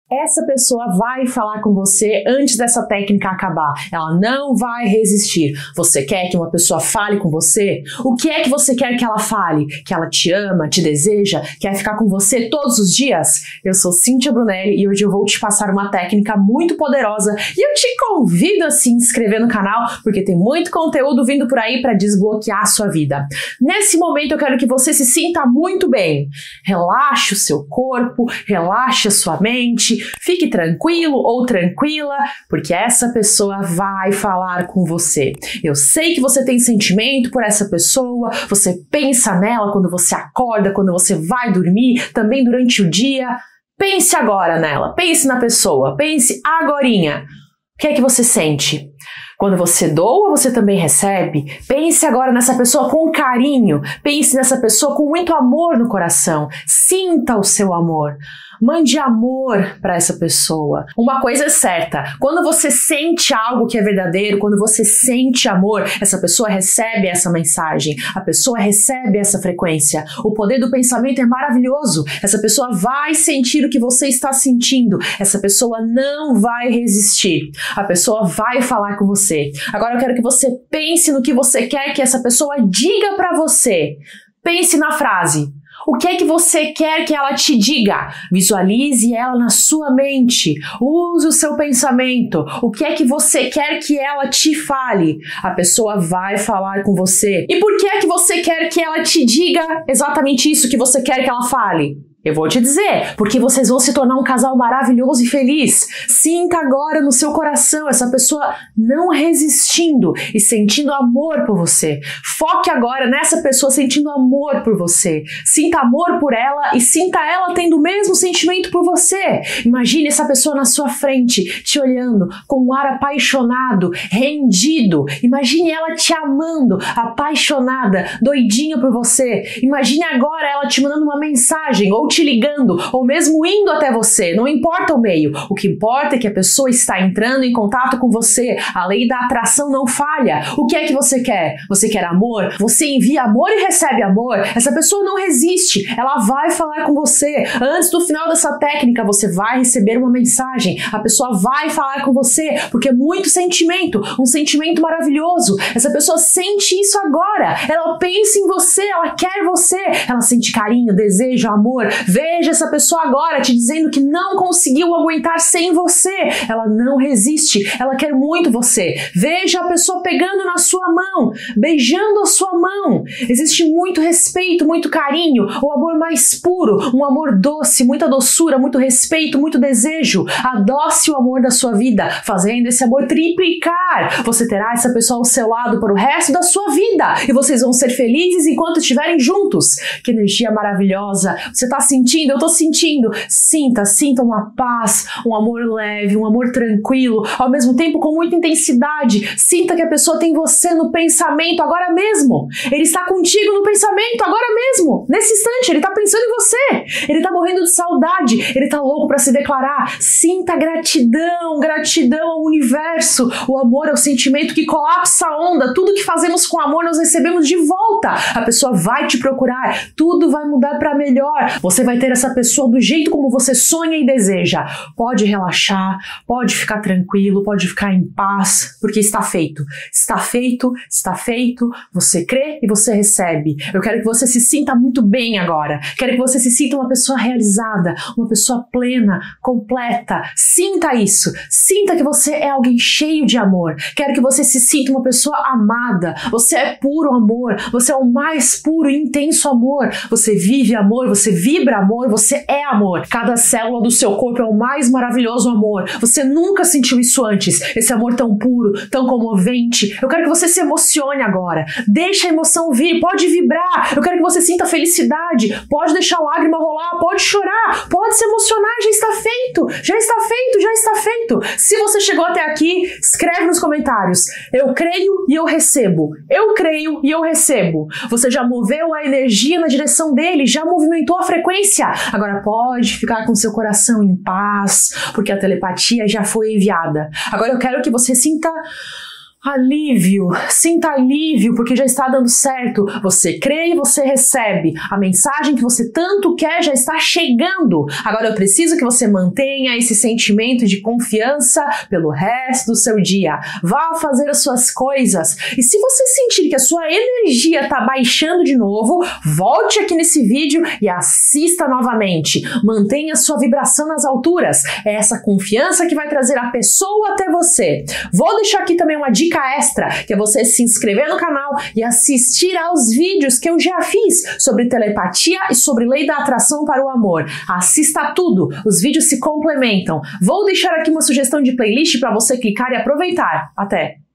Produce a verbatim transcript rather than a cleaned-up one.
essa pessoa vai falar com você antes dessa técnica acabar. Ela não vai resistir. Você quer que uma pessoa fale com você? O que é que você quer que ela fale? Que ela te ama, te deseja, quer ficar com você todos os dias? Eu sou Cíntia Brunelli e hoje eu vou te passar uma técnica muito poderosa e eu te convido a se inscrever no canal porque tem muito conteúdo vindo por aí para desbloquear a sua vida. Nesse momento eu quero que você se sinta muito bem. Relaxe o seu corpo, relaxe a sua mente, fique tranquilo ou tranquila, porque essa pessoa vai falar com você. Eu sei que você tem sentimento por essa pessoa, você pensa nela quando você acorda, quando você vai dormir, também durante o dia. Pense agora nela, pense na pessoa, pense agorinha. O que é que você sente? Quando você doa, você também recebe? Pense agora nessa pessoa com carinho. Pense nessa pessoa com muito amor no coração. Sinta o seu amor. Mande amor para essa pessoa. Uma coisa é certa, quando você sente algo que é verdadeiro, quando você sente amor, essa pessoa recebe essa mensagem, a pessoa recebe essa frequência. O poder do pensamento é maravilhoso. Essa pessoa vai sentir o que você está sentindo. Essa pessoa não vai resistir. A pessoa vai falar com você. Agora eu quero que você pense no que você quer que essa pessoa diga para você. Pense na frase. O que é que você quer que ela te diga? Visualize ela na sua mente. Use o seu pensamento. O que é que você quer que ela te fale? A pessoa vai falar com você. E por que é que você quer que ela te diga exatamente isso que você quer que ela fale? Eu vou te dizer, porque vocês vão se tornar um casal maravilhoso e feliz. Sinta agora no seu coração essa pessoa não resistindo e sentindo amor por você. Foque agora nessa pessoa sentindo amor por você. Sinta amor por ela e sinta ela tendo o mesmo sentimento por você. Imagine essa pessoa na sua frente, te olhando com um ar apaixonado, rendido. Imagine ela te amando, apaixonada, doidinha por você. Imagine agora ela te mandando uma mensagem ou te ligando, ou mesmo indo até você, não importa o meio. O que importa é que a pessoa está entrando em contato com você. A lei da atração não falha. O que é que você quer? Você quer amor? Você envia amor e recebe amor. Essa pessoa não resiste. Ela vai falar com você. Antes do final dessa técnica, você vai receber uma mensagem. A pessoa vai falar com você, porque é muito sentimento, um sentimento maravilhoso. Essa pessoa sente isso agora. Ela pensa em você, ela quer você. Ela sente carinho, desejo, amor. Veja essa pessoa agora te dizendo que não conseguiu aguentar sem você. Ela não resiste, ela quer muito você. Veja a pessoa pegando na sua mão, beijando a sua mão. Existe muito respeito, muito carinho, o amor mais puro, um amor doce, muita doçura, muito respeito, muito desejo. Adoce o amor da sua vida, fazendo esse amor triplicar. Você terá essa pessoa ao seu lado para o resto da sua vida e vocês vão ser felizes enquanto estiverem juntos. Que energia maravilhosa. Você está sentindo? Eu tô sentindo. Sinta, sinta uma paz, um amor leve, um amor tranquilo, ao mesmo tempo com muita intensidade. Sinta que a pessoa tem você no pensamento agora mesmo. Ele está contigo no pensamento agora mesmo. Nesse instante, ele está pensando em você. Ele está morrendo de saudade. Ele está louco para se declarar. Sinta gratidão, gratidão ao universo. O amor é o sentimento que colapsa a onda. Tudo que fazemos com amor nós recebemos de volta. A pessoa vai te procurar. Tudo vai mudar para melhor. Você vai ter essa pessoa do jeito como você sonha e deseja. Pode relaxar, pode ficar tranquilo, pode ficar em paz, porque está feito. Está feito, está feito, você crê e você recebe. Eu quero que você se sinta muito bem agora. Quero que você se sinta uma pessoa realizada, uma pessoa plena, completa. Sinta isso. Sinta que você é alguém cheio de amor. Quero que você se sinta uma pessoa amada. Você é puro amor. Você é o mais puro e intenso amor. Você vive amor, você vibra amor, você é amor. Cada célula do seu corpo é o mais maravilhoso amor. Você nunca sentiu isso antes. Esse amor tão puro, tão comovente. Eu quero que você se emocione agora. Deixa a emoção vir, pode vibrar. Eu quero que você sinta felicidade. Pode deixar a lágrima rolar, pode chorar, pode se emocionar. Já está feito, já está feito, já está feito. Se você chegou até aqui, escreve nos comentários. Eu creio e eu recebo. Eu creio e eu recebo. Você já moveu a energia na direção dele, já movimentou a frequência. Agora pode ficar com seu coração em paz, porque a telepatia já foi enviada. Agora eu quero que você sinta Alívio, sinta alívio porque já está dando certo. Você crê e você recebe. A mensagem que você tanto quer já está chegando. Agora eu preciso que você mantenha esse sentimento de confiança pelo resto do seu dia. Vá fazer as suas coisas. E se você sentir que a sua energia está baixando de novo, volte aqui nesse vídeo e assista novamente. Mantenha a sua vibração nas alturas. É essa confiança que vai trazer a pessoa até você. Vou deixar aqui também uma dica extra, que é você se inscrever no canal e assistir aos vídeos que eu já fiz sobre telepatia e sobre lei da atração para o amor. Assista tudo, os vídeos se complementam. Vou deixar aqui uma sugestão de playlist para você clicar e aproveitar. Até!